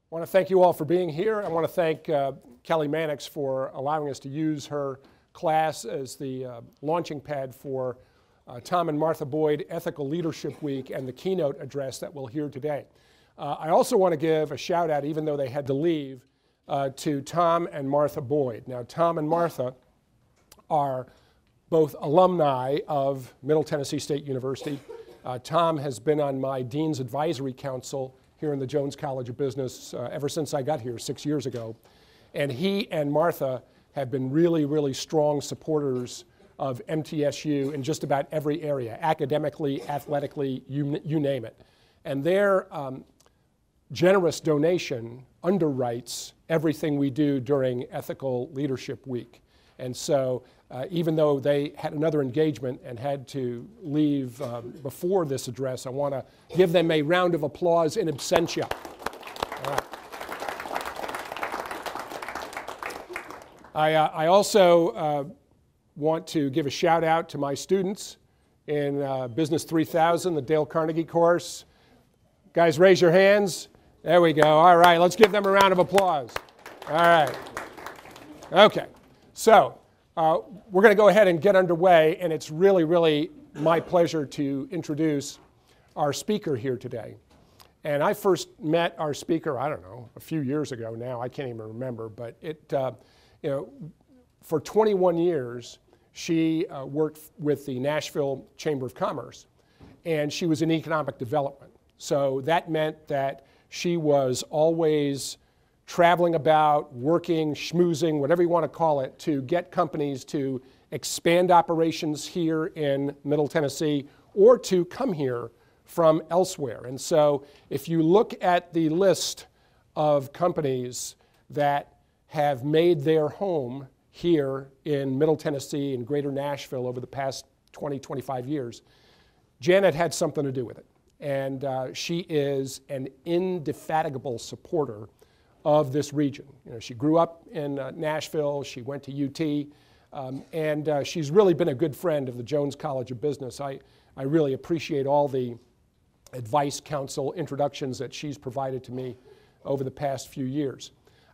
I want to thank you all for being here. I want to thank Kelly Mannix for allowing us to use her class as the launching pad for Tom and Martha Boyd Ethical Leadership Week and the keynote address that we'll hear today. I also want to give a shout out, even though they had to leave, to Tom and Martha Boyd. Now, Tom and Martha are both alumni of Middle Tennessee State University. Tom has been on my Dean's Advisory Council here in the Jones College of Business ever since I got here 6 years ago. And he and Martha have been really, really strong supporters of MTSU in just about every area, academically, athletically, you name it. And their generous donation underwrites everything we do during Ethical Leadership Week. And so even though they had another engagement and had to leave before this address, I want to give them a round of applause in absentia. All right. I also want to give a shout out to my students in Business 3000, the Dale Carnegie course. Guys, raise your hands. There we go. All right, let's give them a round of applause. All right. Okay. So we're going to go ahead and get underway, and it's really, really my pleasure to introduce our speaker here today. And I first met our speaker, I don't know, a few years ago now. I can't even remember, but for 21 years, she worked with the Nashville Chamber of Commerce, and she was in economic development. So that meant that she was always traveling about, working, schmoozing, whatever you want to call it, to get companies to expand operations here in Middle Tennessee or to come here from elsewhere. And so if you look at the list of companies that have made their home here in Middle Tennessee and Greater Nashville over the past 20, 25 years, Janet had something to do with it. And she is an indefatigable supporter of this region. You know, she grew up in Nashville, she went to UT, and she's really been a good friend of the Jones College of Business. I really appreciate all the advice, counsel, introductions that she's provided to me over the past few years.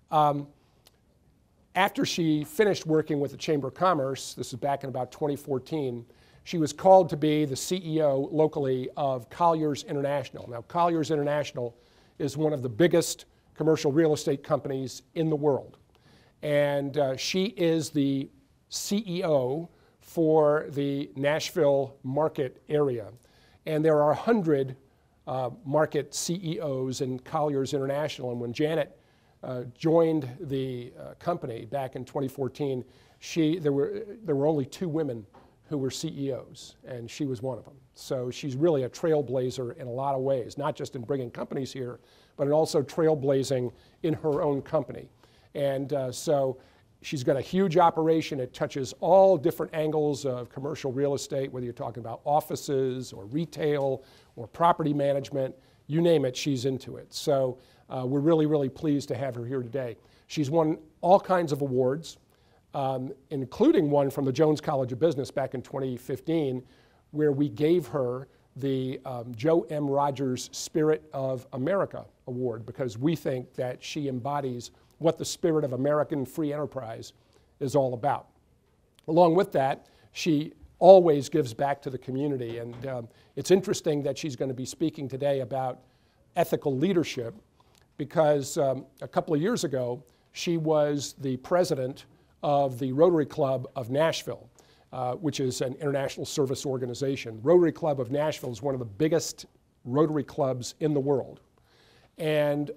After she finished working with the Chamber of Commerce, this is back in about 2014, she was called to be the CEO locally of Colliers International. Now, Colliers International is one of the biggest commercial real estate companies in the world. And she is the CEO for the Nashville market area. And there are 100 market CEOs in Colliers International. And when Janet joined the company back in 2014, there were only 2 women who were CEOs, and she was one of them. So she's really a trailblazer in a lot of ways, not just in bringing companies here, but in also trailblazing in her own company. And so she's got a huge operation. It touches all different angles of commercial real estate, whether you're talking about offices or retail or property management, you name it, she's into it. So we're really, really pleased to have her here today. She's won all kinds of awards, including one from the Jones College of Business back in 2015, where we gave her the Joe M. Rogers Spirit of America Award, because we think that she embodies what the spirit of American free enterprise is all about. Along with that, she always gives back to the community, and it's interesting that she's going to be speaking today about ethical leadership, because a couple of years ago, she was the president of the Rotary Club of Nashville, which is an international service organization. Rotary Club of Nashville is one of the biggest Rotary clubs in the world. And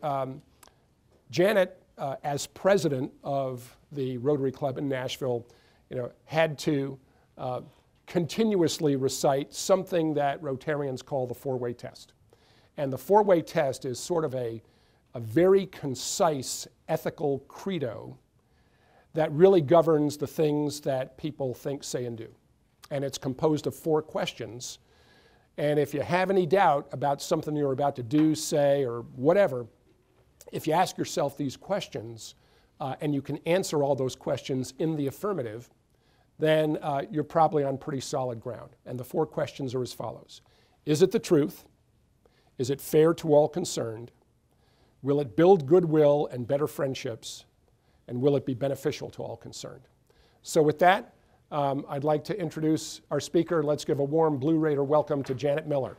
Janet, as president of the Rotary Club in Nashville, had to continuously recite something that Rotarians call the four-way test. And the four-way test is sort of a very concise ethical credo that really governs the things that people think, say, and do. And it's composed of 4 questions. And if you have any doubt about something you're about to do, say, or whatever, if you ask yourself these questions and you can answer all those questions in the affirmative, then you're probably on pretty solid ground. And the 4 questions are as follows. Is it the truth? Is it fair to all concerned? Will it build goodwill and better friendships? And will it be beneficial to all concerned? So with that, I'd like to introduce our speaker. Let's give a warm Blue Raider welcome to Janet Miller.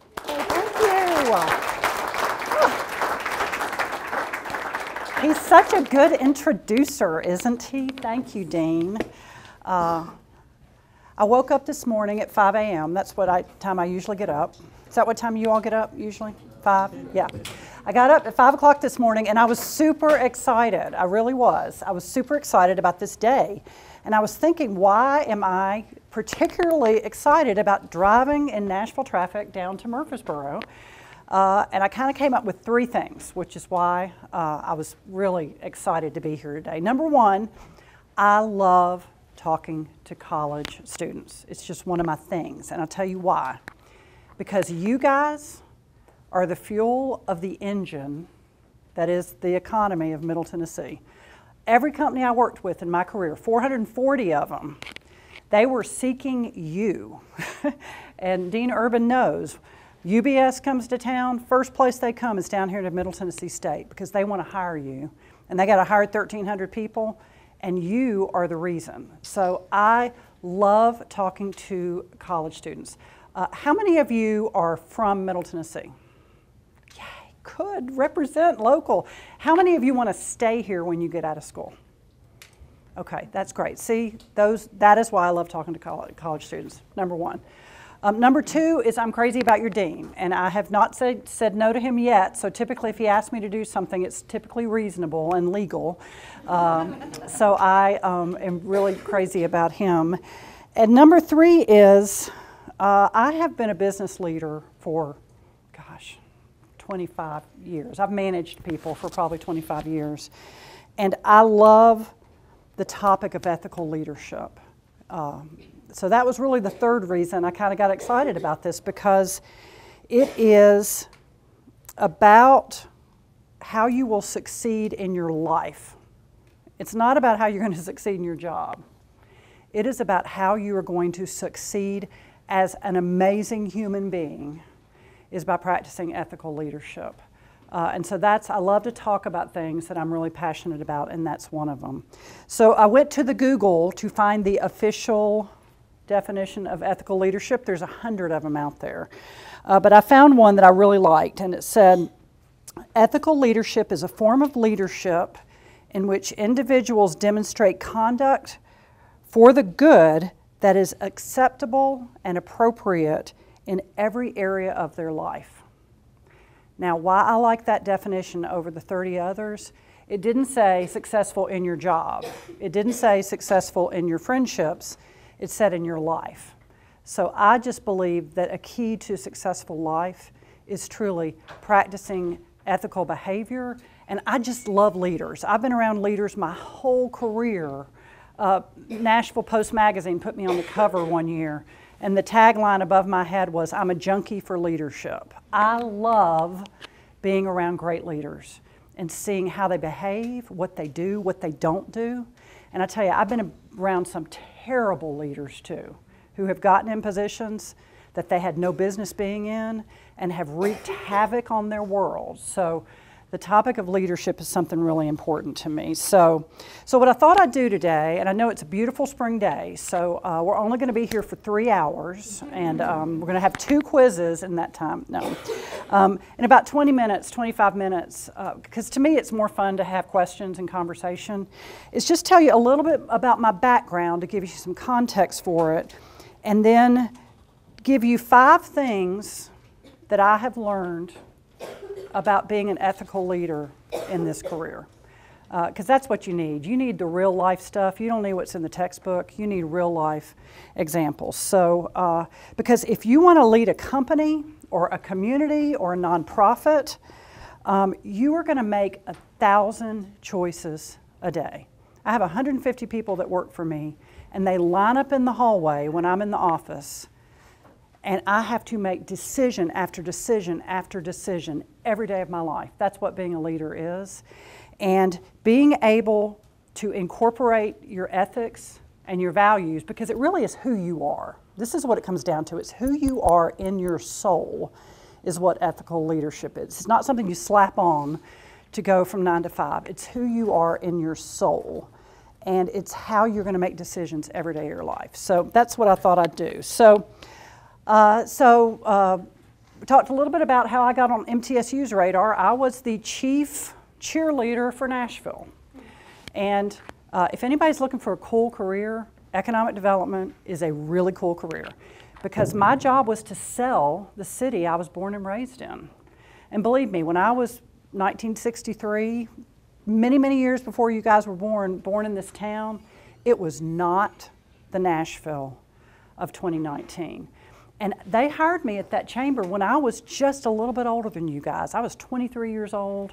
Thank you. He's such a good introducer, isn't he? Thank you, Dean. I woke up this morning at 5 a.m. That's what time I usually get up. Is that what time you all get up usually? 5? Yeah. I got up at 5 o'clock this morning and I was super excited. I really was. I was super excited about this day. And I was thinking, why am I particularly excited about driving in Nashville traffic down to Murfreesboro? And I kind of came up with 3 things, which is why I was really excited to be here today. Number one, I love talking to college students. It's just one of my things, and I'll tell you why. Because you guys are the fuel of the engine that is the economy of Middle Tennessee. Every company I worked with in my career, 440 of them, they were seeking you. And Dean Urban knows, UBS comes to town, first place they come is down here to Middle Tennessee State because they want to hire you. And they got to hire 1,300 people, and you are the reason. So I love talking to college students. How many of you are from Middle Tennessee? Yay, could represent local. How many of you want to stay here when you get out of school? Okay, that's great. See, that is why I love talking to college students, number one. Number two is I'm crazy about your dean, and I have not said no to him yet, so typically if he asks me to do something, it's typically reasonable and legal. So I am really crazy about him. And number three is I have been a business leader for, 25 years. I've managed people for probably 25 years. And I love the topic of ethical leadership. So that was really the third reason I kind of got excited about this, because it is about how you will succeed in your life. It's not about how you're going to succeed in your job. It is about how you are going to succeed as an amazing human being is by practicing ethical leadership. And so I love to talk about things that I'm really passionate about, and that's one of them. So I went to the Google to find the official definition of ethical leadership. There's 100 of them out there. But I found one that I really liked, and it said, ethical leadership is a form of leadership in which individuals demonstrate conduct for the good that is acceptable and appropriate in every area of their life. Now, why I like that definition over the 30 others, it didn't say successful in your job. It didn't say successful in your friendships. It said in your life. So I just believe that a key to successful life is truly practicing ethical behavior. And I just love leaders. I've been around leaders my whole career. Nashville Post Magazine put me on the cover one year, and the tagline above my head was, I'm a junkie for leadership. I love being around great leaders and seeing how they behave, what they do, what they don't do. And I tell you, I've been around some terrible leaders too, who have gotten in positions that they had no business being in and have wreaked havoc on their world. So the topic of leadership is something really important to me. So what I thought I'd do today, and I know it's a beautiful spring day, so we're only going to be here for 3 hours, and we're going to have 2 quizzes in that time. No. In about 20 minutes, 25 minutes, because to me it's more fun to have questions and conversation, is just tell you a little bit about my background to give you some context for it, and then give you 5 things that I have learned about being an ethical leader in this career. Because that's what you need. You need the real life stuff. You don't need what's in the textbook. You need real life examples. So, because if you want to lead a company or a community or a nonprofit, you are going to make 1,000 choices a day. I have 150 people that work for me, and they line up in the hallway when I'm in the office, and I have to make decision after decision after decision every day of my life. That's what being a leader is. And being able to incorporate your ethics and your values, because it really is who you are. This is what it comes down to. It's who you are in your soul is what ethical leadership is. It's not something you slap on to go from 9 to 5. It's who you are in your soul, and it's how you're going to make decisions every day of your life. So that's what I thought I'd do. So we talked a little bit about how I got on MTSU's radar. I was the chief cheerleader for Nashville. And if anybody's looking for a cool career, economic development is a really cool career, because my job was to sell the city I was born and raised in. And believe me, when I was 1963, many, many years before you guys were born in this town, it was not the Nashville of 2019. And they hired me at that chamber when I was just a little bit older than you guys. I was 23 years old.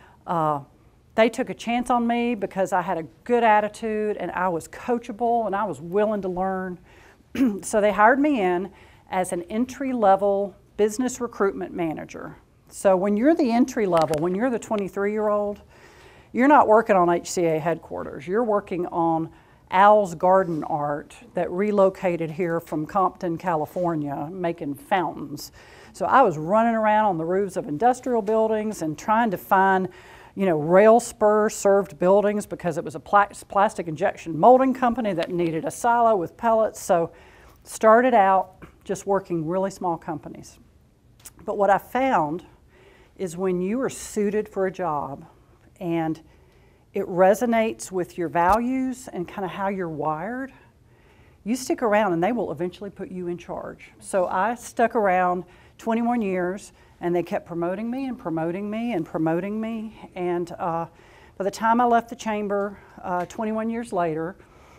They took a chance on me because I had a good attitude and I was coachable and I was willing to learn. So they hired me in as an entry-level business recruitment manager. So when you're the entry level, when you're the 23-year-old, you're not working on HCA headquarters. You're working on Al's Garden Art that relocated here from Compton, California, making fountains. So I was running around on the roofs of industrial buildings and trying to find, rail spur served buildings, because it was a plastic injection molding company that needed a silo with pellets. So started out just working really small companies. But what I found is when you are suited for a job and it resonates with your values and kind of how you're wired, you stick around and they will eventually put you in charge. So I stuck around 21 years and they kept promoting me and promoting me and promoting me. And by the time I left the chamber 21 years later,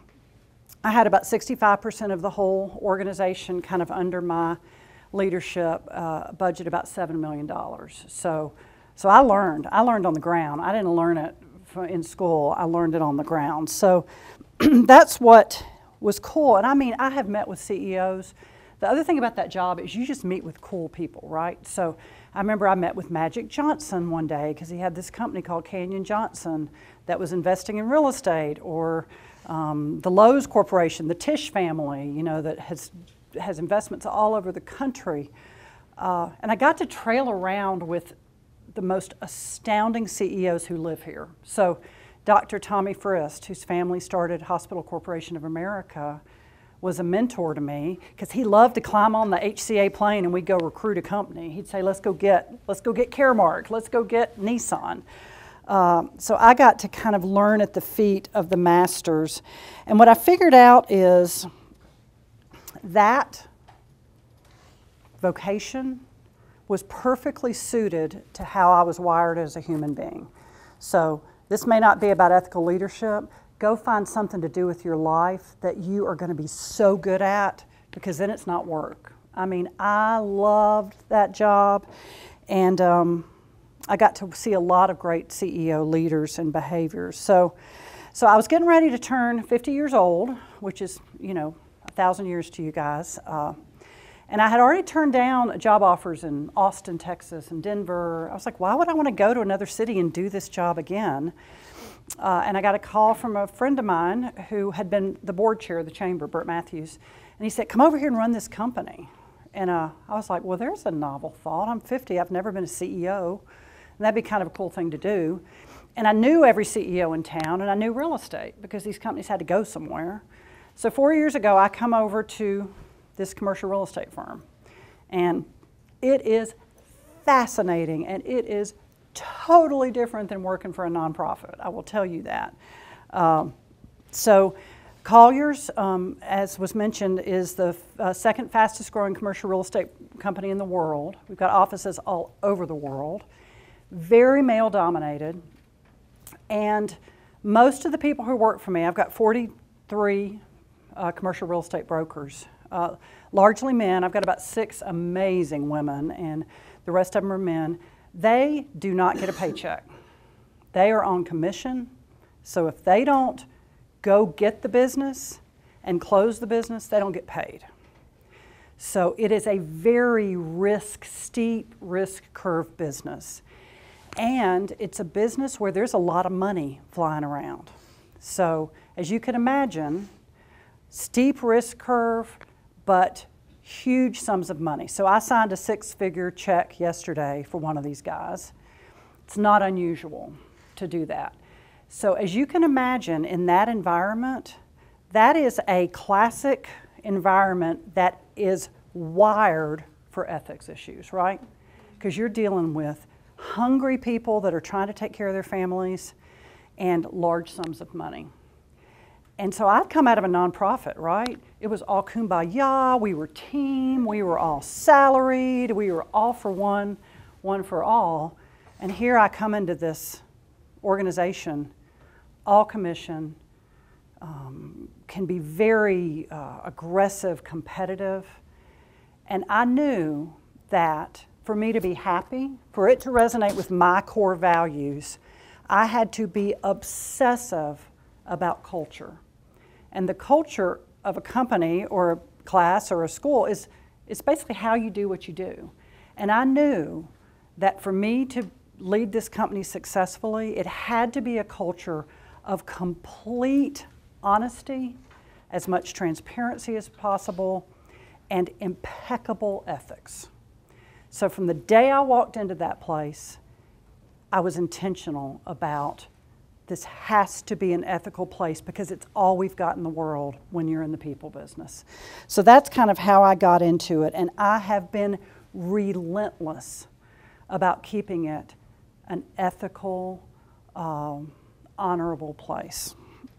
I had about 65% of the whole organization kind of under my leadership, budget about $7 million. So I learned on the ground. I didn't learn it in school. I learned it on the ground. So that's what was cool. And I mean, I have met with CEOs. The other thing about that job is you just meet with cool people, right? So I remember I met with Magic Johnson one day because he had this company called Canyon Johnson that was investing in real estate, or the Lowe's Corporation, the Tisch family, that has investments all over the country. And I got to trail around with the most astounding CEOs who live here. So Dr. Tommy Frist, whose family started Hospital Corporation of America, was a mentor to me because he loved to climb on the HCA plane and we'd go recruit a company. He'd say, let's go get Caremark, let's go get Nissan. So I got to kind of learn at the feet of the masters. And what I figured out is that vocation was perfectly suited to how I was wired as a human being. So this may not be about ethical leadership. Go find something to do with your life that you are going to be so good at, because then it's not work. I mean, I loved that job, and I got to see a lot of great CEO leaders and behaviors. So I was getting ready to turn 50 years old, which is, 1,000 years to you guys. And I had already turned down job offers in Austin, Texas, and Denver. I was like, why would I want to go to another city and do this job again? And I got a call from a friend of mine who had been the board chair of the chamber, Burt Matthews, and he said, come over here and run this company. And I was like, well, there's a novel thought. I'm 50, I've never been a CEO, and that'd be kind of a cool thing to do. And I knew every CEO in town, and I knew real estate because these companies had to go somewhere. So 4 years ago, I come over to this commercial real estate firm, and it is fascinating, and it is totally different than working for a nonprofit. I will tell you that. So Colliers, as was mentioned, is the second fastest growing commercial real estate company in the world. We've got offices all over the world, very male dominated. And most of the people who work for me, I've got 43 commercial real estate brokers, largely men. I've got about 6 amazing women, and the rest of them are men. They do not get a paycheck. They are on commission. So if they don't go get the business and close the business, they don't get paid. So it is a very steep risk curve business. And it's a business where there's a lot of money flying around. So as you can imagine, steep risk curve, but huge sums of money. So I signed a 6-figure check yesterday for one of these guys. It's not unusual to do that. So as you can imagine, in that environment, that is a classic environment that is wired for ethics issues, right? Because you're dealing with hungry people that are trying to take care of their families and large sums of money. And so I'd come out of a nonprofit, right? It was all kumbaya, we were team, we were all salaried, we were all for one, one for all. And here I come into this organization, all commission, can be very aggressive, competitive. And I knew that for me to be happy, for it to resonate with my core values, I had to be obsessive about culture. And the culture of a company or a class or a school is basically how you do what you do. And I knew that for me to lead this company successfully, it had to be a culture of complete honesty, as much transparency as possible, and impeccable ethics. So from the day I walked into that place, I was intentional about this has to be an ethical place because it's all we've got in the world when you're in the people business. So that's kind of how I got into it, and I have been relentless about keeping it an ethical, honorable place.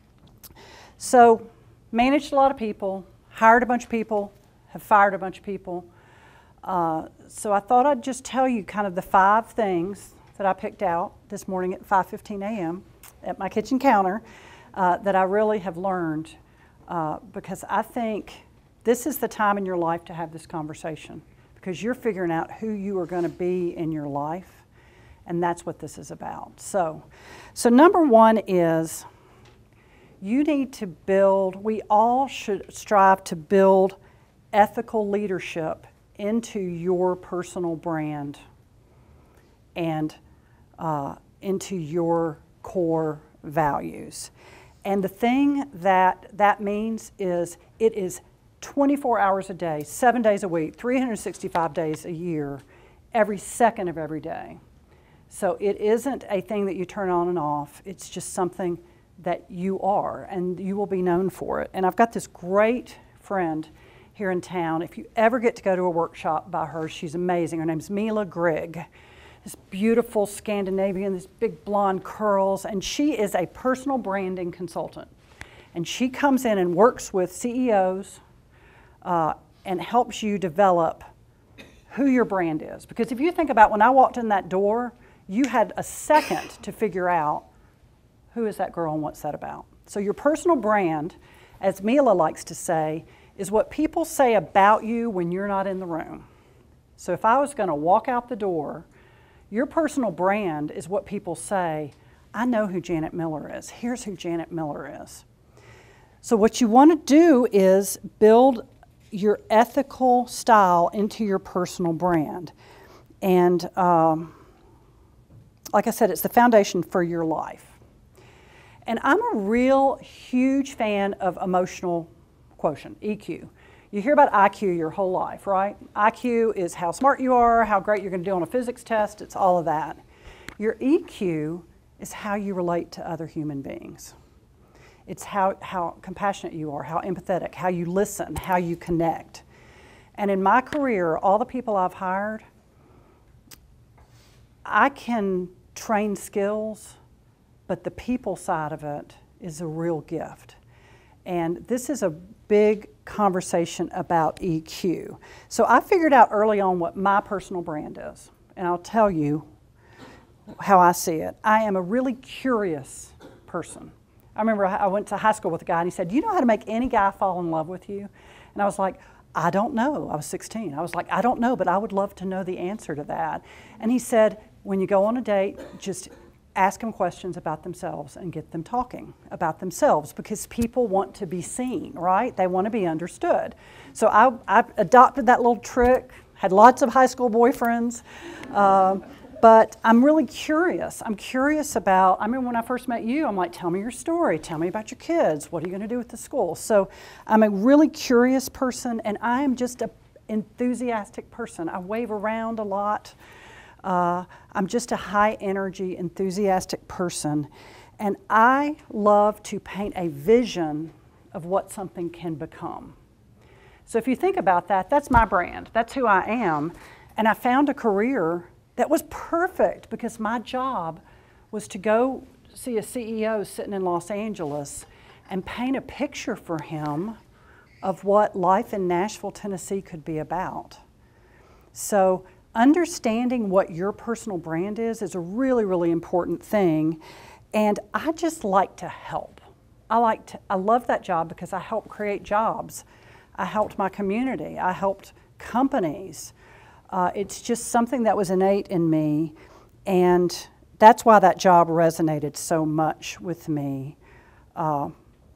So managed a lot of people, hired a bunch of people, have fired a bunch of people. So I thought I'd just tell you kind of the 5 things that I picked out this morning at 5:15 a.m. at my kitchen counter that I really have learned because I think this is the time in your life to have this conversation because you're figuring out who you are going to be in your life, and that's what this is about. So number 1 is you need to build, we all should strive to build ethical leadership into your personal brand and into your core values. And the thing that means is it is 24 hours a day, 7 days a week, 365 days a year, every second of every day. So it isn't a thing that you turn on and off. It's just something that you are, and you will be known for it. And I've got this great friend here in town. If you ever get to go to a workshop by her, she's amazing. Her name's Mila Grigg. This beautiful Scandinavian, this big blonde curls, and she is a personal branding consultant. And she comes in and works with CEOs and helps you develop who your brand is. Because if you think about when I walked in that door, you had a second to figure out who is that girl and what's that about. So your personal brand, as Mila likes to say, is what people say about you when you're not in the room. So if I was going to walk out the door, your personal brand is what people say, I know who Janet Miller is. Here's who Janet Miller is. So what you want to do is build your ethical style into your personal brand. And like I said, it's the foundation for your life. And I'm a real huge fan of emotional quotient, EQ. You hear about IQ your whole life, right? IQ is how smart you are, how great you're going to do on a physics test, it's all of that. Your EQ is how you relate to other human beings. It's how compassionate you are, how empathetic, how you listen, how you connect. And in my career, all the people I've hired, I can train skills, but the people side of it is a real gift. And this is a big conversation about EQ. So I figured out early on what my personal brand is, and I'll tell you how I see it. I am a really curious person. I remember I went to high school with a guy and he said, "Do you know how to make any guy fall in love with you?" And I was like, "I don't know." I was 16. I was like, "I don't know, but I would love to know the answer to that." And he said, "When you go on a date, just ask them questions about themselves and get them talking about themselves because people want to be seen, right? They want to be understood." So I adopted that little trick, had lots of high school boyfriends, but I'm really curious. I'm curious about, I remember when I first met you, I'm like, tell me your story, tell me about your kids, what are you going to do with the school? So I'm a really curious person and I am just an enthusiastic person. I wave around a lot. I'm just a high energy, enthusiastic person, and I love to paint a vision of what something can become. So if you think about that, that's my brand. That's who I am. And I found a career that was perfect because my job was to go see a CEO sitting in Los Angeles and paint a picture for him of what life in Nashville, Tennessee could be about. So understanding what your personal brand is a really, really important thing. And I just like to help. I love that job because I help create jobs. I helped my community. I helped companies. It's just something that was innate in me, and that's why that job resonated so much with me. And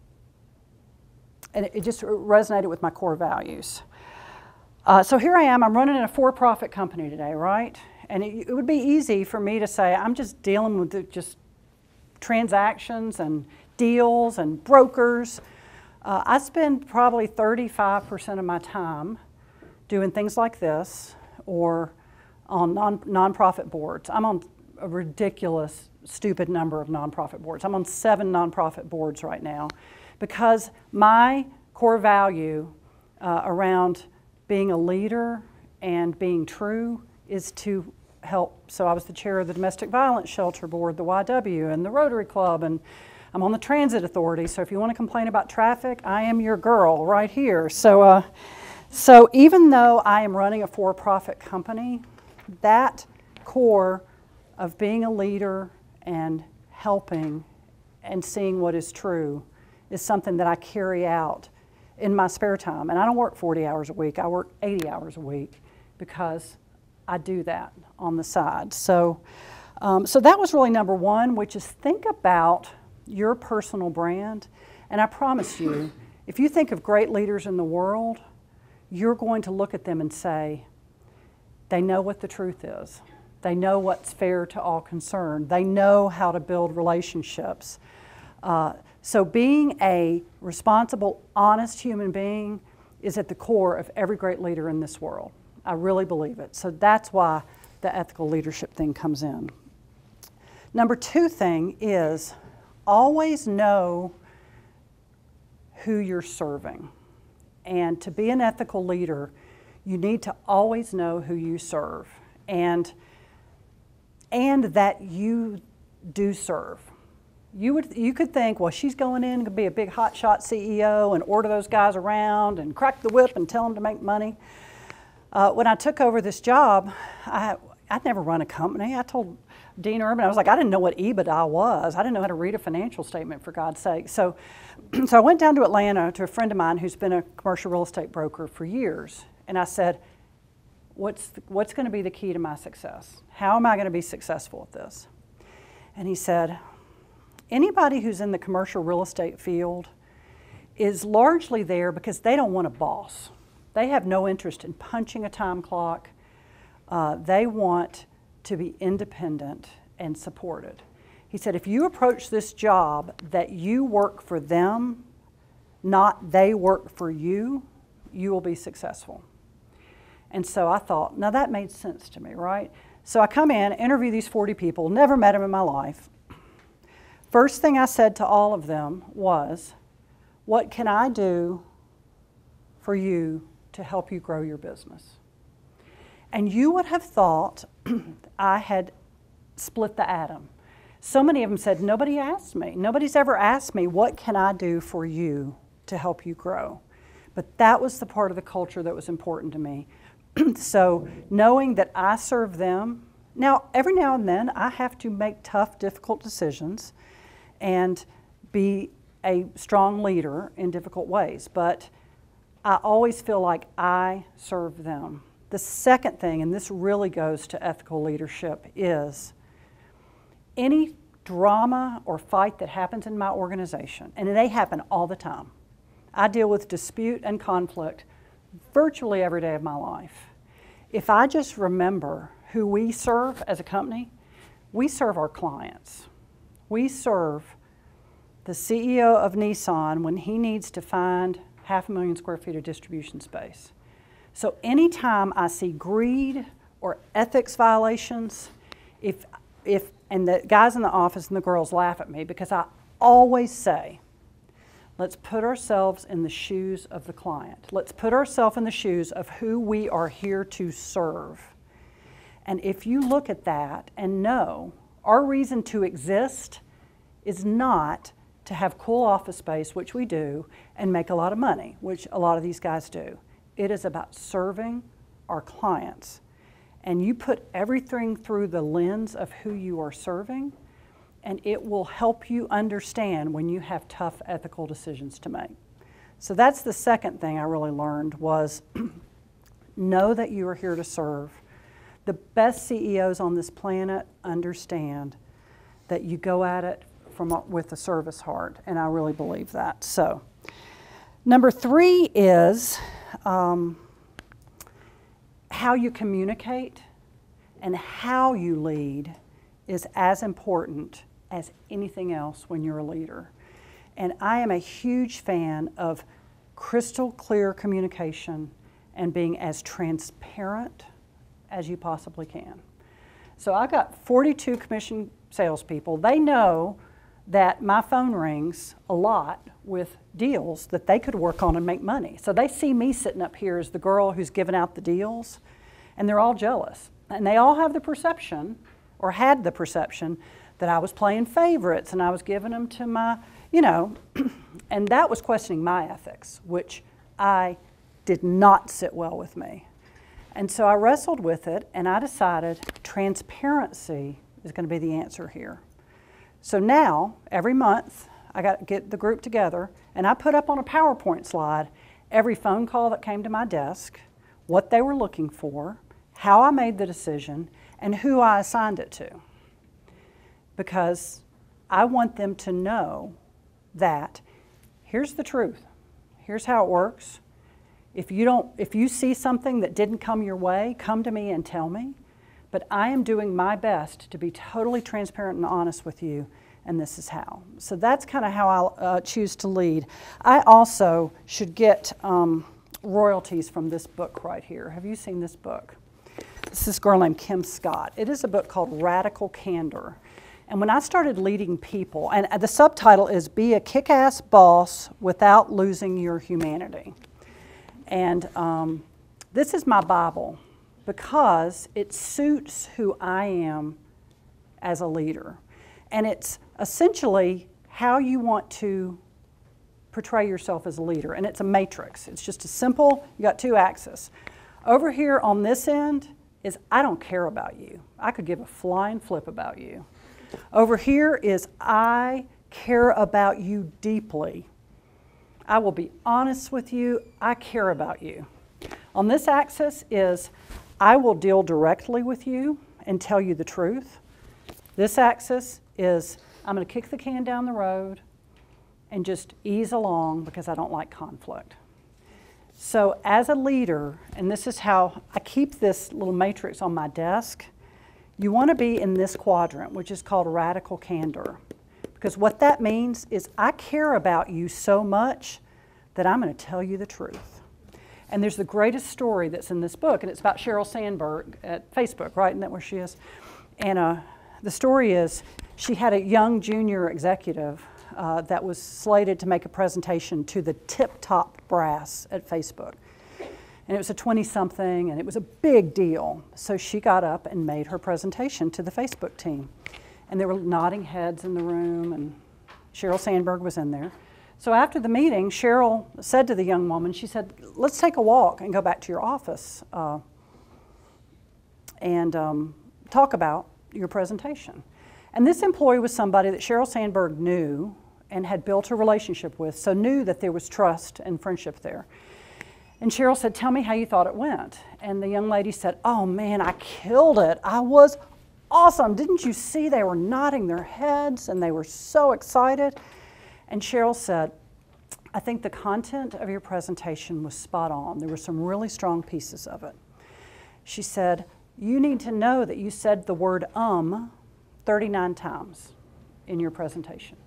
it just resonated with my core values. So here I am, I'm running a for-profit company today, right? And it would be easy for me to say, I'm just dealing with just transactions and deals and brokers. I spend probably 35% of my time doing things like this or on nonprofit boards. I'm on a ridiculous, stupid number of nonprofit boards. I'm on 7 nonprofit boards right now because my core value around being a leader and being true is to help. So I was the chair of the Domestic Violence Shelter Board, the YW, and the Rotary Club, and I'm on the Transit Authority. So if you want to complain about traffic, I am your girl right here. So even though I am running a for-profit company, that core of being a leader and helping and seeing what is true is something that I carry out in my spare time. And I don't work 40 hours a week, I work 80 hours a week because I do that on the side. So that was really number one, which is think about your personal brand. And I promise you, if you think of great leaders in the world, you're going to look at them and say, they know what the truth is. They know what's fair to all concerned. They know how to build relationships. So being a responsible, honest human being is at the core of every great leader in this world. I really believe it. So that's why the ethical leadership thing comes in. Number 2 thing is always know who you're serving. And to be an ethical leader, you need to always know who you serve and that you do serve. You could think, well, she's going in to be a big hotshot CEO and order those guys around and crack the whip and tell them to make money. When I took over this job, I'd never run a company. I told Dean Urban, I was like, I didn't know what EBITDA was. I didn't know how to read a financial statement, for God's sake. So I went down to Atlanta to a friend of mine who's been a commercial real estate broker for years. And I said, what's going to be the key to my success? How am I going to be successful at this? And he said, anybody who's in the commercial real estate field is largely there because they don't want a boss. They have no interest in punching a time clock. They want to be independent and supported. He said, if you approach this job that you work for them, not they work for you, you will be successful. And so I thought, now that made sense to me, right? So I come in, interview these 40 people, never met them in my life. First thing I said to all of them was, what can I do for you to help you grow your business? And you would have thought I had split the atom. So many of them said, nobody asked me. Nobody's ever asked me, what can I do for you to help you grow? But that was the part of the culture that was important to me. So knowing that I serve them, now every now and then I have to make tough, difficult decisions and be a strong leader in difficult ways, but I always feel like I serve them. The second thing, and this really goes to ethical leadership, is any drama or fight that happens in my organization, and they happen all the time. I deal with dispute and conflict virtually every day of my life. If I just remember who we serve as a company, we serve our clients. We serve the CEO of Nissan when he needs to find 500,000 square feet of distribution space. So anytime I see greed or ethics violations, and the guys in the office and the girls laugh at me because I always say, let's put ourselves in the shoes of the client. Let's put ourselves in the shoes of who we are here to serve. And if you look at that and know our reason to exist is not to have cool office space, which we do, and make a lot of money, which a lot of these guys do. It is about serving our clients. And you put everything through the lens of who you are serving, and it will help you understand when you have tough ethical decisions to make. So that's the second thing I really learned was know that you are here to serve. The best CEOs on this planet understand that you go at it with a service heart, and I really believe that. So, number 3 is how you communicate and how you lead is as important as anything else when you're a leader. And I am a huge fan of crystal clear communication and being as transparent as you possibly can. So I've got 42 commission salespeople. They know that my phone rings a lot with deals that they could work on and make money. So they see me sitting up here as the girl who's giving out the deals, and they're all jealous. And they all have the perception, or had the perception, that I was playing favorites and I was giving them to my, and that was questioning my ethics, which I did not sit well with me. And so I wrestled with it, and I decided transparency is going to be the answer here. So now, every month, I got to get the group together, and I put up on a PowerPoint slide every phone call that came to my desk, what they were looking for, how I made the decision, and who I assigned it to. Because I want them to know that here's the truth, here's how it works. If you see something that didn't come your way, come to me and tell me. But I am doing my best to be totally transparent and honest with you, and this is how. So that's kind of how I'll choose to lead. I also should get royalties from this book right here. Have you seen this book? This is this girl named Kim Scott. It is a book called Radical Candor. And when I started leading people, and the subtitle is Be a Kick-Ass Boss Without Losing Your Humanity. And this is my Bible because it suits who I am as a leader. And it's essentially how you want to portray yourself as a leader. And it's a matrix. It's just a simple, you got 2 axes. Over here on this end is I don't care about you. I could give a flying flip about you. Over here is I care about you deeply. I will be honest with you. I care about you. On this axis is I will deal directly with you and tell you the truth. This axis is I'm going to kick the can down the road and just ease along because I don't like conflict. So as a leader, and this is how I keep this little matrix on my desk, you want to be in this quadrant, which is called radical candor. Because what that means is I care about you so much that I'm going to tell you the truth. And there's the greatest story that's in this book, and it's about Sheryl Sandberg at Facebook, right? Isn't that where she is? And the story is she had a young junior executive that was slated to make a presentation to the tip-top brass at Facebook. And it was a 20-something, and it was a big deal. So she got up and made her presentation to the Facebook team. And there were nodding heads in the room, and Sheryl Sandberg was in there. So after the meeting, Sheryl said to the young woman, she said, let's take a walk and go back to your office and talk about your presentation. And this employee was somebody that Sheryl Sandberg knew and had built a relationship with, so knew that there was trust and friendship there. And Sheryl said, tell me how you thought it went. And the young lady said, oh man, I killed it. I was awesome. Didn't you see they were nodding their heads and they were so excited? And Sheryl said, I think the content of your presentation was spot on. There were some really strong pieces of it. She said, you need to know that you said the word 39 times in your presentation.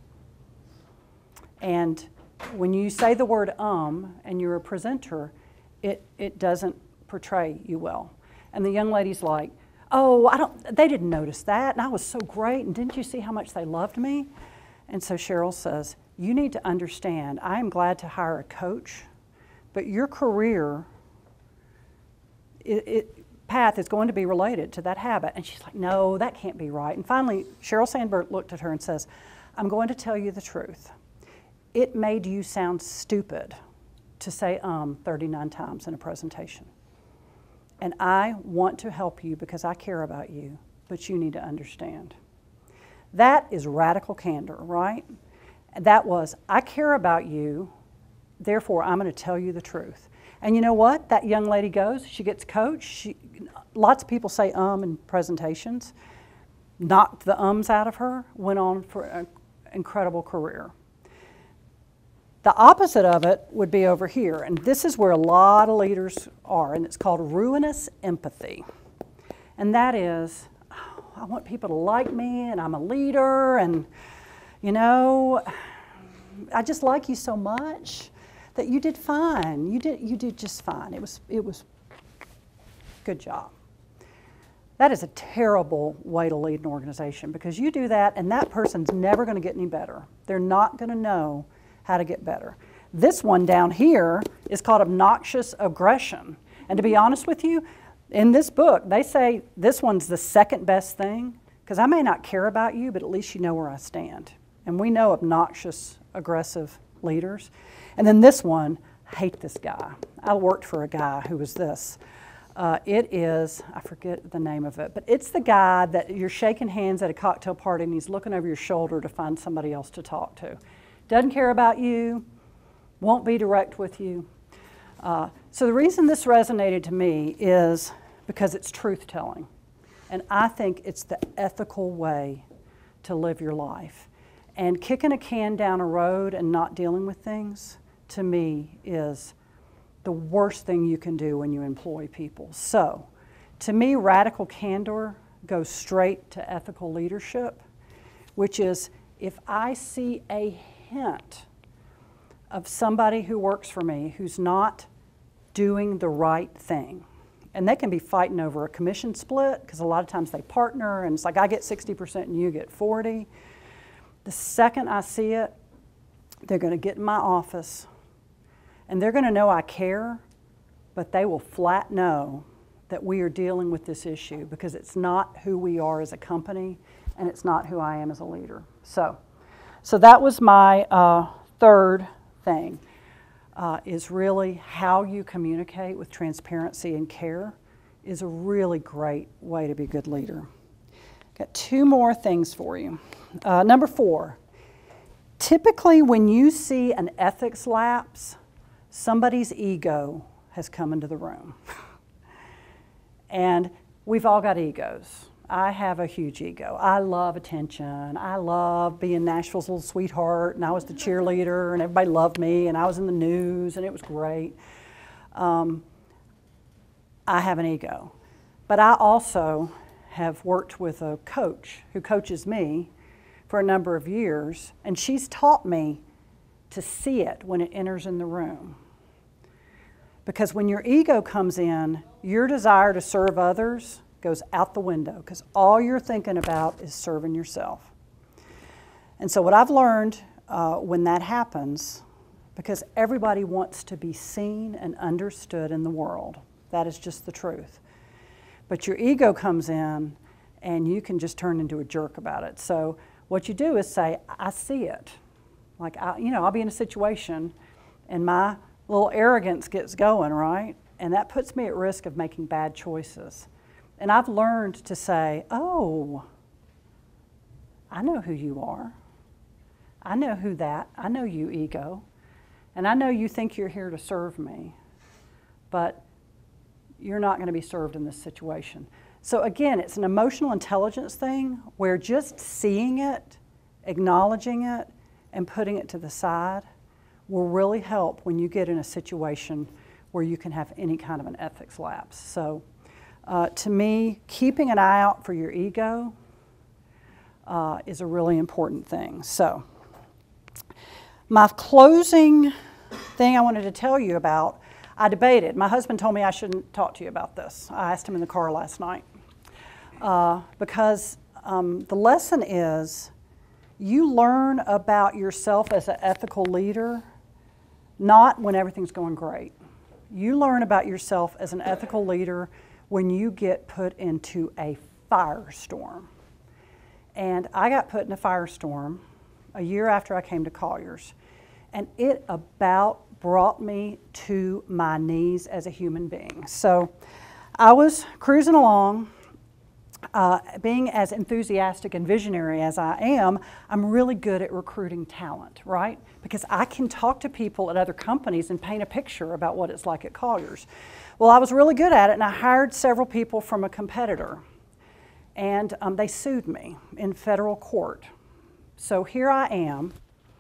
And when you say the word and you're a presenter, it doesn't portray you well. And the young lady's like, oh, they didn't notice that, and I was so great, and didn't you see how much they loved me? And so Cheryl says, you need to understand, I am glad to hire a coach, but your career path is going to be related to that habit. And she's like, no, that can't be right. And finally, Sheryl Sandberg looked at her and says, I'm going to tell you the truth. It made you sound stupid to say 39 times in a presentation. And I want to help you because I care about you, but you need to understand. That is radical candor, right? That was, I care about you, therefore I'm going to tell you the truth. And you know what? That young lady goes, she gets coached. Lots of people say in presentations, knocked the ums out of her, went on for an incredible career. The opposite of it would be over here, and this is where a lot of leaders are, and it's called ruinous empathy. And that is, oh, I want people to like me, and I'm a leader, and you know, I just like you so much that you did fine. You did just fine. It was good job. That is a terrible way to lead an organization, because you do that, and that person's never going to get any better. They're not going to know how to get better. This one down here is called obnoxious aggression. And to be honest with you, in this book, they say this one's the second best thing, because I may not care about you, but at least you know where I stand. And we know obnoxious, aggressive leaders. And then this one, hate this guy. I worked for a guy who was this. It is, I forget the name of it, but it's the guy that you're shaking hands at a cocktail party and he's looking over your shoulder to find somebody else to talk to. Doesn't care about you, won't be direct with you. So the reason this resonated to me is because it's truth-telling. And I think it's the ethical way to live your life. And kicking a can down a road and not dealing with things, to me, is the worst thing you can do when you employ people. So, to me, radical candor goes straight to ethical leadership, which is if I see a hint of somebody who works for me who's not doing the right thing, and they can be fighting over a commission split, because a lot of times they partner, and it's like I get 60% and you get 40%. The second I see it, they're going to get in my office, and they're going to know I care, but they will flat know that we are dealing with this issue, because it's not who we are as a company, and it's not who I am as a leader. So that was my third thing, is really how you communicate with transparency and care is a really great way to be a good leader. Got two more things for you. Number 4, typically when you see an ethics lapse, somebody's ego has come into the room. And we've all got egos. I have a huge ego. I love attention. I love being Nashville's little sweetheart, and I was the cheerleader, and everybody loved me, and I was in the news, and it was great. I have an ego. But I also have worked with a coach who coaches me for a number of years, and she's taught me to see it when it enters in the room. Because when your ego comes in, your desire to serve others goes out the window, because all you're thinking about is serving yourself. And so what I've learned when that happens, because everybody wants to be seen and understood in the world, that is just the truth. But your ego comes in, and you can just turn into a jerk about it. So what you do is say, I see it. Like, I'll be in a situation, and my little arrogance gets going, right? And that puts me at risk of making bad choices. And I've learned to say, oh, I know who you are. I know I know you, ego. And I know you think you're here to serve me, but you're not going to be served in this situation. So again, it's an emotional intelligence thing where just seeing it, acknowledging it, and putting it to the side will really help when you get in a situation where you can have any kind of an ethics lapse. So to me, keeping an eye out for your ego is a really important thing. So my closing thing I wanted to tell you about, I debated. My husband told me I shouldn't talk to you about this. I asked him in the car last night. Because the lesson is you learn about yourself as an ethical leader not when everything's going great. You learn about yourself as an ethical leader when you get put into a firestorm. And I got put in a firestorm a year after I came to Colliers. And it about brought me to my knees as a human being. So I was cruising along. Being as enthusiastic and visionary as I am, I'm really good at recruiting talent, right? Because I can talk to people at other companies and paint a picture about what it's like at Colliers. Well, I was really good at it, and I hired several people from a competitor. And they sued me in federal court. So here I am,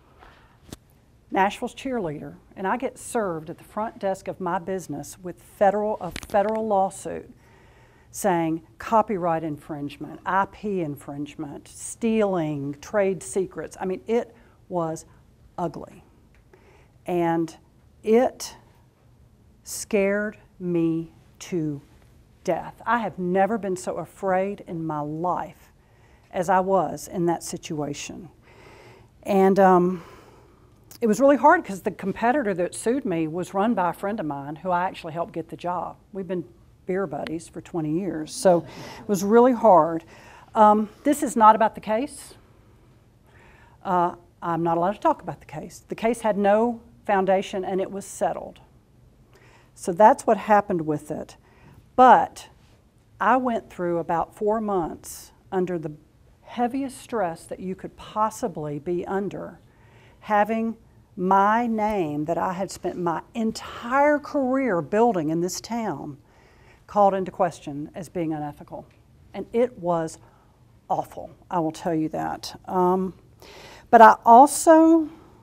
Nashville's cheerleader, and I get served at the front desk of my business with a federal lawsuit saying copyright infringement, IP infringement, stealing, trade secrets. I mean, it was ugly. And it scared me to death. I have never been so afraid in my life as I was in that situation. And it was really hard because the competitor that sued me was run by a friend of mine who I actually helped get the job. We've been beer buddies for 20 years, so it was really hard. This is not about the case. I'm not allowed to talk about the case. The case had no foundation and it was settled. So that's what happened with it. But I went through about 4 months under the heaviest stress that you could possibly be under, having my name that I had spent my entire career building in this town called into question as being unethical. And it was awful, I will tell you that. But I also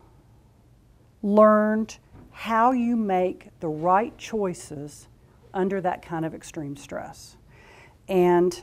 learned how you make the right choices under that kind of extreme stress. And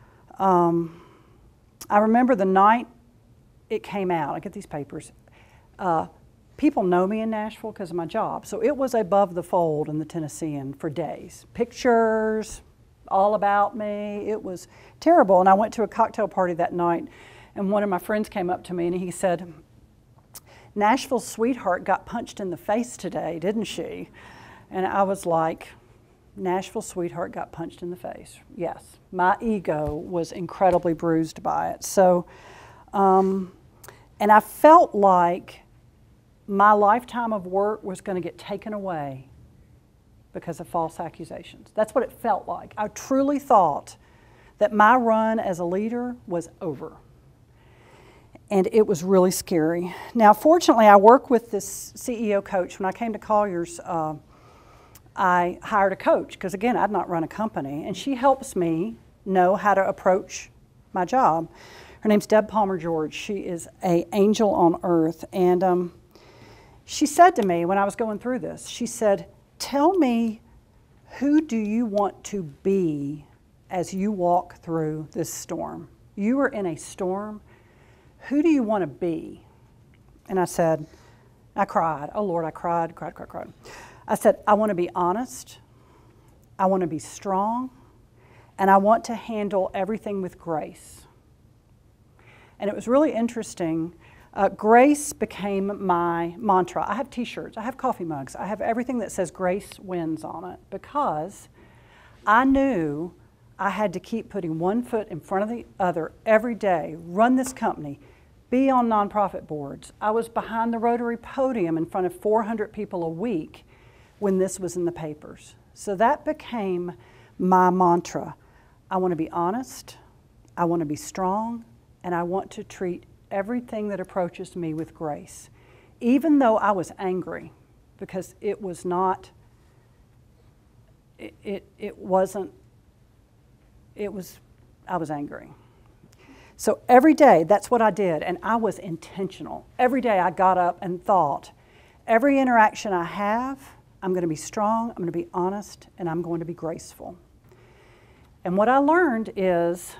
I remember the night it came out, I get these papers, people know me in Nashville because of my job, so it was above the fold in the Tennessean for days. Pictures, all about me, it was terrible. And I went to a cocktail party that night, and one of my friends came up to me and he said, "Nashville's sweetheart got punched in the face today, didn't she?" And I was like, Nashville's sweetheart got punched in the face. Yes, my ego was incredibly bruised by it. So, and I felt like my lifetime of work was going to get taken away because of false accusations. That's what it felt like. I truly thought that my run as a leader was over. And it was really scary. Now, fortunately, I work with this CEO coach. When I came to Colliers, I hired a coach because, again, I'd not run a company. And she helps me know how to approach my job. Her name's Deb Palmer-George. She is an angel on earth. And she said to me when I was going through this, she said, "Tell me, who do you want to be as you walk through this storm? You are in a storm. Who do you want to be?" And I said, I cried. Oh, Lord, I cried. I said, "I want to be honest. I want to be strong. And I want to handle everything with grace." And it was really interesting. Grace became my mantra. I have t-shirts, I have coffee mugs, I have everything that says grace wins on it because I knew I had to keep putting one foot in front of the other every day, run this company, be on nonprofit boards. I was behind the Rotary podium in front of 400 people a week when this was in the papers. So that became my mantra. I want to be honest, I want to be strong, and I want to treat everything that approaches me with grace, even though I was angry, because it was not, it wasn't, it was, I was angry. So every day, that's what I did, and I was intentional. Every day I got up and thought, every interaction I have, I'm going to be strong, I'm going to be honest, and I'm going to be graceful. And what I learned is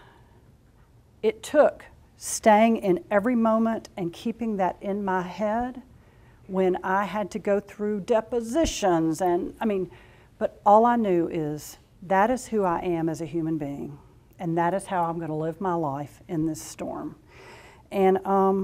it took staying in every moment and keeping that in my head when I had to go through depositions, and I mean, but all I knew is that is who I am as a human being, and that is how I'm going to live my life in this storm. And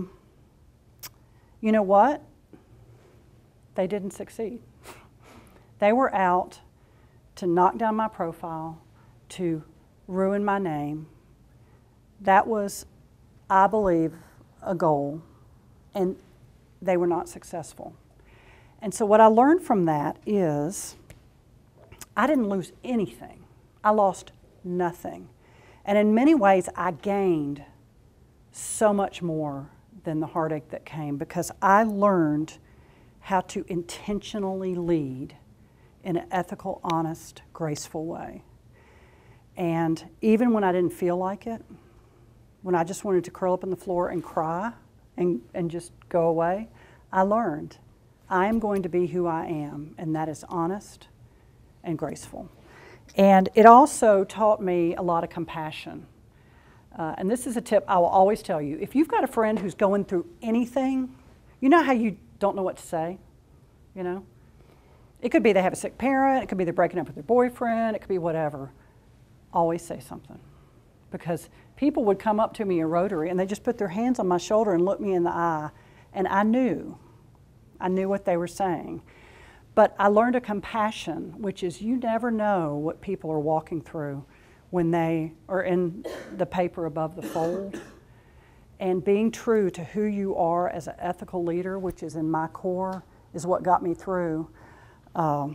you know what? They didn't succeed. They were out to knock down my profile, to ruin my name. That was, I believe, a goal, and they were not successful. And so what I learned from that is I didn't lose anything. I lost nothing. And in many ways, I gained so much more than the heartache that came, because I learned how to intentionally lead in an ethical, honest, graceful way. And even when I didn't feel like it, when I just wanted to curl up on the floor and cry and just go away, I learned I am going to be who I am, and that is honest and graceful. And it also taught me a lot of compassion. And this is a tip I will always tell you. If you've got a friend who's going through anything, you know how you don't know what to say, you know? It could be they have a sick parent, it could be they're breaking up with their boyfriend, it could be whatever. Always say something. Because people would come up to me in Rotary and they just put their hands on my shoulder and look me in the eye, and I knew what they were saying. But I learned a compassion, which is you never know what people are walking through when they are in the paper above the fold. And being true to who you are as an ethical leader, which is in my core, is what got me through. I'll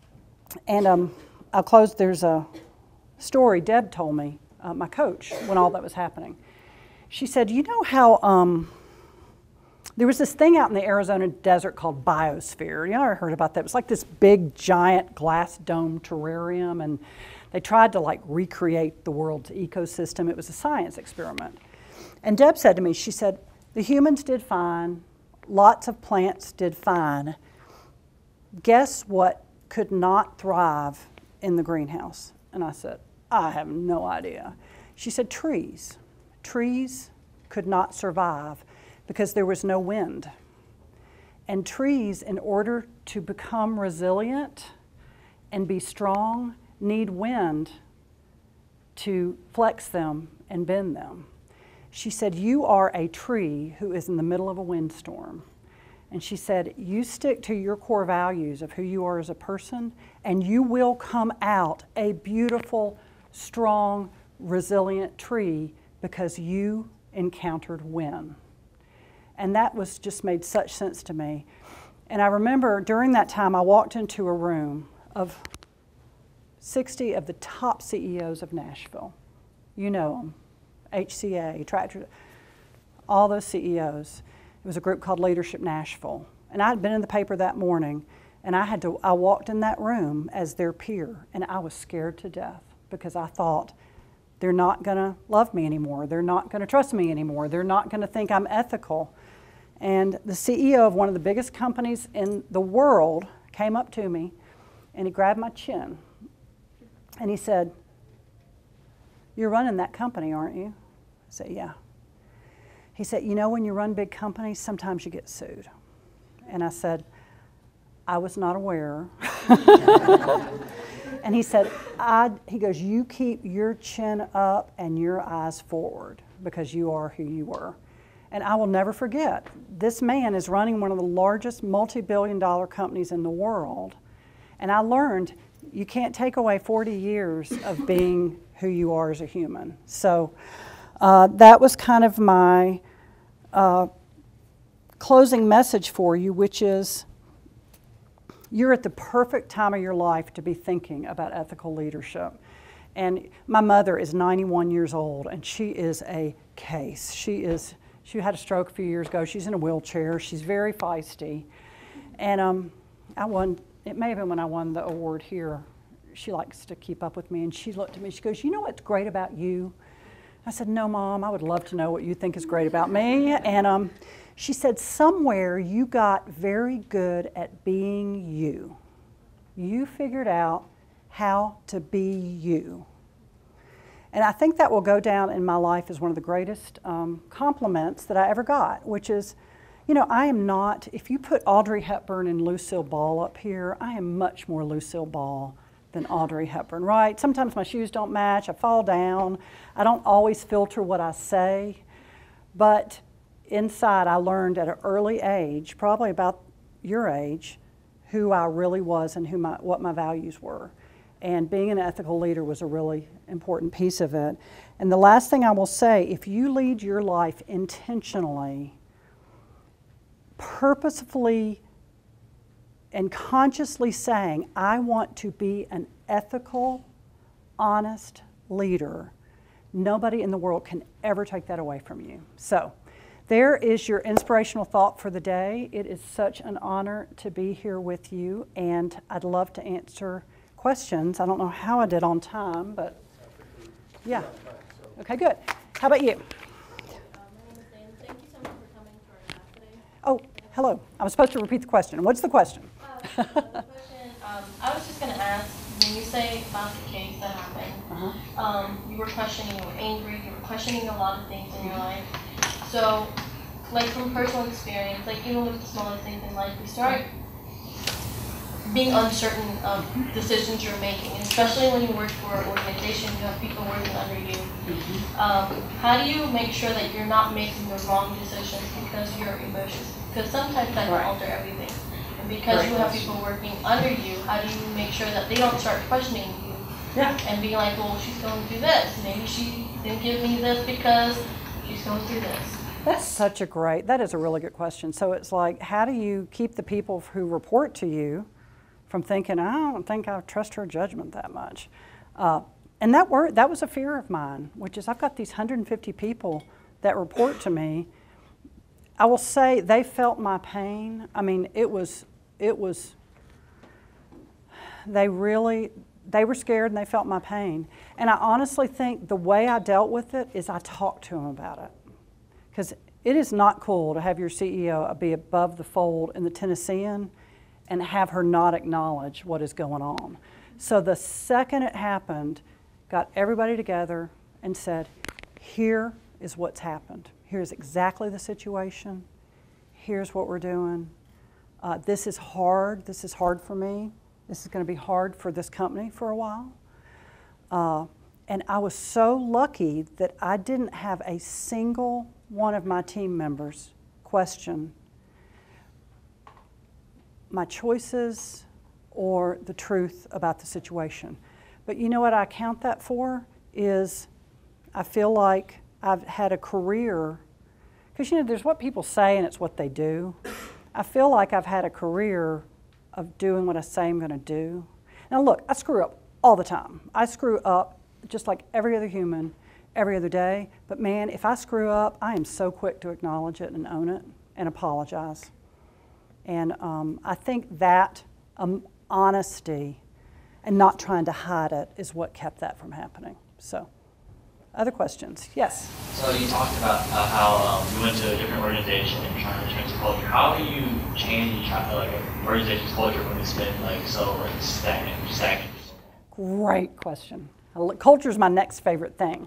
close. There's a story Deb told me, my coach, when all that was happening. She said, you know how there was this thing out in the Arizona desert called biosphere. You ever heard about that? It was like this big, giant glass dome terrarium, and they tried to like recreate the world's ecosystem. It was a science experiment. And Deb said to me, she said, the humans did fine, lots of plants did fine. Guess what could not thrive in the greenhouse? And I said, I have no idea. She said, trees. Trees could not survive because there was no wind. And trees, in order to become resilient and be strong, need wind to flex them and bend them. She said, you are a tree who is in the middle of a windstorm. And she said, you stick to your core values of who you are as a person, and you will come out a beautiful, strong, resilient tree because you encountered wind. And that was just made such sense to me. And I remember during that time, I walked into a room of 60 of the top CEOs of Nashville. You know them, HCA, Tractor, all those CEOs. It was a group called Leadership Nashville. And I had been in the paper that morning, and I walked in that room as their peer, and I was scared to death because I thought, they're not going to love me anymore. They're not going to trust me anymore. They're not going to think I'm ethical. And the CEO of one of the biggest companies in the world came up to me, and he grabbed my chin, and he said, you're running that company, aren't you? I said, yeah. He said, you know, when you run big companies, sometimes you get sued. And I said, I was not aware. And he said, he goes, you keep your chin up and your eyes forward because you are who you were. And I will never forget, this man is running one of the largest multi-billion-dollar companies in the world. And I learned you can't take away 40 years of being who you are as a human. So that was kind of my closing message for you, which is you're at the perfect time of your life to be thinking about ethical leadership. And my mother is 91 years old, and she is a case. She had a stroke a few years ago. She's in a wheelchair. She's very feisty. And it may have been when I won the award here. She likes to keep up with me, and she looked at me. She goes, you know what's great about you? I said, no, Mom, I would love to know what you think is great about me. And she said, somewhere you got very good at being you. You figured out how to be you. And I think that will go down in my life as one of the greatest compliments that I ever got, which is, You know, I am not, if you put Audrey Hepburn and Lucille Ball up here, I am much more Lucille Ball than Audrey Hepburn, right? Sometimes my shoes don't match, I fall down, I don't always filter what I say, but inside I learned at an early age, probably about your age, who I really was and what my values were. And being an ethical leader was a really important piece of it. And the last thing I will say, if you lead your life intentionally, purposefully and consciously saying, I want to be an ethical, honest leader, nobody in the world can ever take that away from you. So there is your inspirational thought for the day. It is such an honor to be here with you, and I'd love to answer questions. I don't know how I did on time, but yeah. Okay, good. How about you? My name is Dan. Thank you so much for coming to our class today. Oh, hello. I was supposed to repeat the question. What's the question? The question, I was just going to ask, when you say about the case that happened, you were questioning, you were angry, you were questioning a lot of things in your life. So, like from personal experience, like even with the smallest things in life, we start being uncertain of decisions you're making, and especially when you work for an organization, you have people working under you. How do you make sure that you're not making the wrong decisions because of your emotions? Because sometimes that can alter everything. And because you have people working under you, how do you make sure that they don't start questioning you? Yeah. And being like, well, she's going through this. Maybe she didn't give me this because she's going through this. That is a really good question. So it's like, how do you keep the people who report to you from thinking, I don't think I trust her judgment that much? And that was a fear of mine, which is I've got these 150 people that report to me. I will say they felt my pain. I mean, they were scared and they felt my pain. And I honestly think the way I dealt with it is I talked to them about it. Because it is not cool to have your CEO be above the fold in the Tennessean and have her not acknowledge what is going on. So the second it happened, got everybody together and said, here is what's happened. Here's exactly the situation. Here's what we're doing. This is hard. This is hard for me. This is going to be hard for this company for a while. And I was so lucky that I didn't have a single one of my team members question my choices or the truth about the situation. But you know what I count that for is I feel like I've had a career, because you know there's what people say and it's what they do. I feel like I've had a career of doing what I say I'm going to do. Now look, I screw up all the time. I screw up just like every other human, every other day. But man, if I screw up, I am so quick to acknowledge it and own it and apologize. And I think that honesty and not trying to hide it is what kept that from happening. So, other questions? Yes? So you talked about how you went to a different organization and trying to change the culture. How do you change like an organization's culture when it's been like so like stagnant? Great question. Culture is my next favorite thing.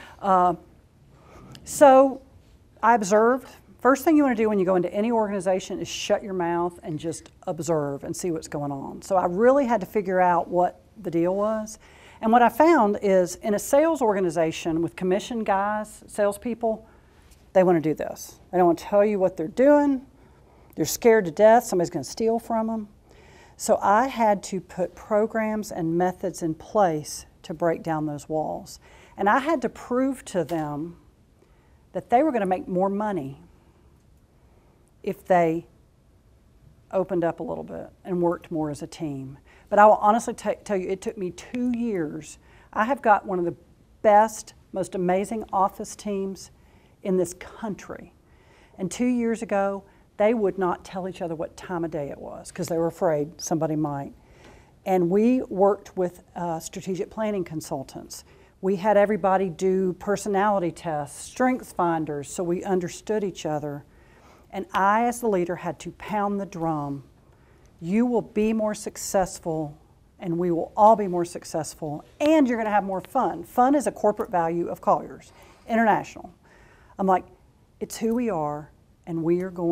So I observed. First thing you want to do when you go into any organization is shut your mouth and just observe and see what's going on. So I really had to figure out what the deal was. And what I found is in a sales organization with commission guys, salespeople, they want to do this. They don't want to tell you what they're doing. They're scared to death somebody's going to steal from them. So I had to put programs and methods in place to break down those walls. And I had to prove to them that they were going to make more money if they opened up a little bit and worked more as a team. But I will honestly tell you, it took me 2 years. I have got one of the best, most amazing office teams in this country. And 2 years ago, they would not tell each other what time of day it was because they were afraid somebody might. And we worked with strategic planning consultants. We had everybody do personality tests, strengths finders, so we understood each other. And I, as the leader, had to pound the drum. You will be more successful, and we will all be more successful, and you're going to have more fun. Fun is a corporate value of Colliers International. I'm like, it's who we are, and we are going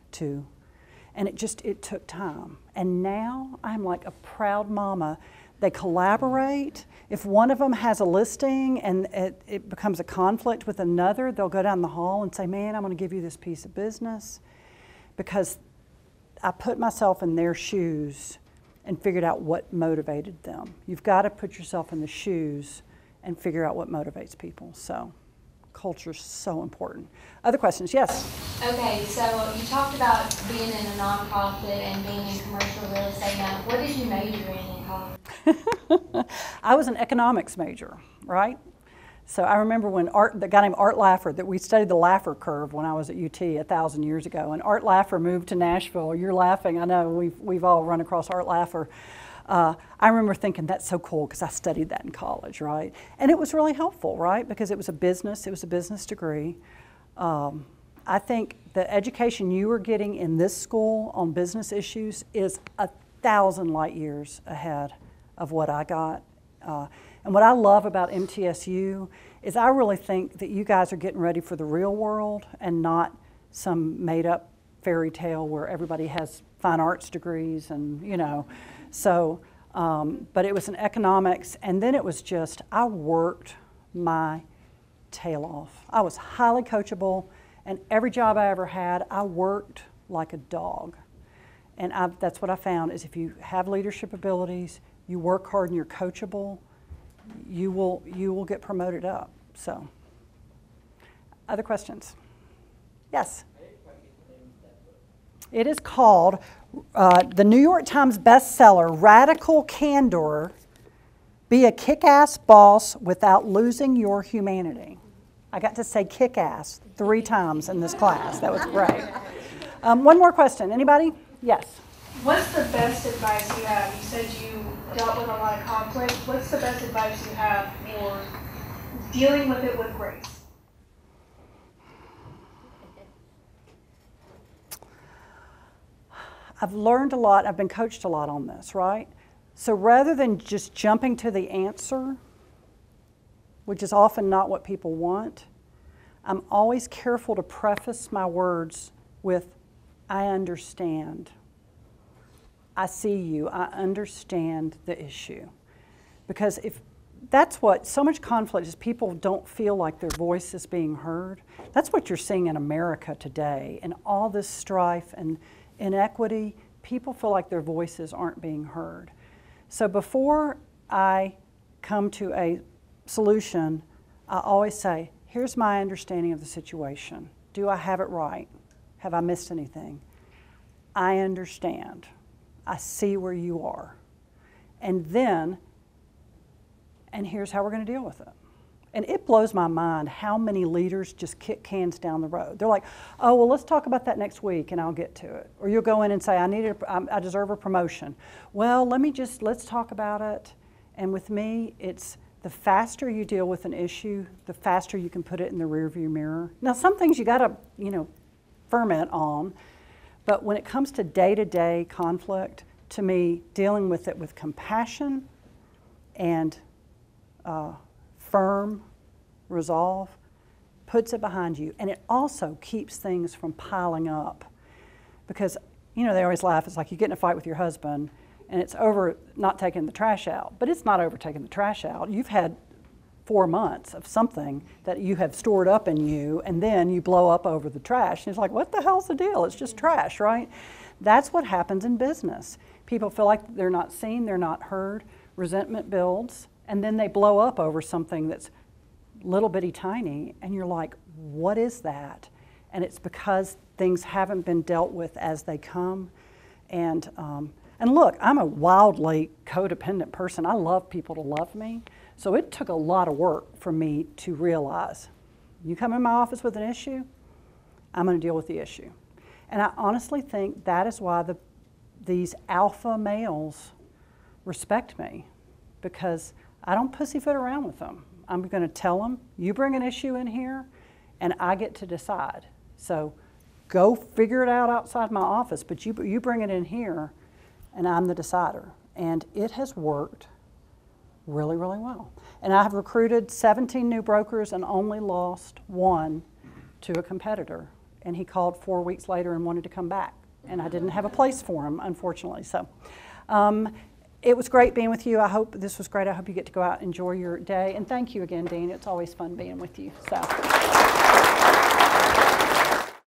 to. And it took time. And now I'm like a proud mama. They collaborate. If one of them has a listing and it becomes a conflict with another, they'll go down the hall and say, man, I'm going to give you this piece of business. Because I put myself in their shoes and figured out what motivated them. You've got to put yourself in the shoes and figure out what motivates people. So culture is so important. Other questions? Yes? Okay, so you talked about being in a nonprofit and being in commercial real estate. Now, what did you major in college? I was an economics major, right? So I remember when the guy named Art Laffer, that we studied the Laffer curve when I was at UT 1,000 years ago, and Art Laffer moved to Nashville. You're laughing, I know, we've all run across Art Laffer. I remember thinking, that's so cool, because I studied that in college, right? And it was really helpful, right? Because it was a business degree. I think the education you were getting in this school on business issues is 1,000 light years ahead of what I got. And what I love about MTSU is I really think that you guys are getting ready for the real world and not some made-up fairy tale where everybody has fine arts degrees and, you know. So, but it was in economics, and then it was just, I worked my tail off. I was highly coachable, and every job I ever had, I worked like a dog. And that's what I found, is if you have leadership abilities, you work hard and you're coachable, you will get promoted up. So, other questions? Yes? It is called the New York Times bestseller, Radical Candor, Be a Kick-Ass Boss Without Losing Your Humanity. I got to say kick-ass 3 times in this class. That was great. One more question. Anybody? Yes? What's the best advice you have? You said you dealt with a lot of conflict. What's the best advice you have for dealing with it with grace? I've learned a lot. I've been coached a lot on this, right? So rather than just jumping to the answer, which is often not what people want, I'm always careful to preface my words with, I understand. I see you. I understand the issue. Because if that's what, so much conflict is people don't feel like their voice is being heard. That's what you're seeing in America today. And all this strife and inequity, people feel like their voices aren't being heard. So before I come to a solution, I always say, here's my understanding of the situation. Do I have it right? Have I missed anything? I understand. I see where you are. And here's how we're going to deal with it. And it blows my mind how many leaders just kick cans down the road. They're like, oh, well, let's talk about that next week and I'll get to it. Or you'll go in and say, I deserve a promotion. Well, let's talk about it. And with me, it's the faster you deal with an issue, the faster you can put it in the rearview mirror. Now, some things you got to, ferment on. But when it comes to day-to-day conflict, to me, dealing with it with compassion and firm resolve puts it behind you. And it also keeps things from piling up. Because, they always laugh. It's like you get in a fight with your husband and it's over not taking the trash out. But it's not over taking the trash out. You've had 4 months of something that you have stored up in you, and then you blow up over the trash. And it's like, what the hell's the deal? It's just trash, right? That's what happens in business. People feel like they're not seen, they're not heard, resentment builds, and then they blow up over something that's little bitty tiny, and you're like, what is that? And it's because things haven't been dealt with as they come. And look, I'm a wildly codependent person. I love people to love me. So it took a lot of work for me to realize, you come in my office with an issue, I'm going to deal with the issue. And I honestly think that is why these alpha males respect me, because I don't pussyfoot around with them. I'm going to tell them, you bring an issue in here, and I get to decide. So go figure it out outside my office, but you bring it in here, and I'm the decider. And it has worked really, really well. And I have recruited 17 new brokers and only lost 1 to a competitor. and he called 4 weeks later and wanted to come back. And I didn't have a place for him, unfortunately. So it was great being with you. I hope this was great. I hope you get to go out and enjoy your day. And thank you again, Dean. It's always fun being with you. So.